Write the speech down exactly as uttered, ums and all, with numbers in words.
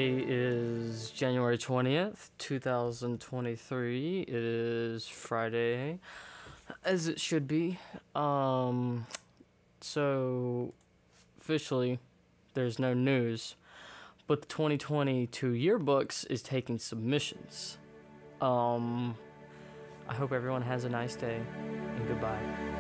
Today is January twentieth, two thousand twenty-three. It is Friday, as it should be. Um, so, officially, there's no news, but the twenty twenty-two yearbooks is taking submissions. Um, I hope everyone has a nice day, and goodbye.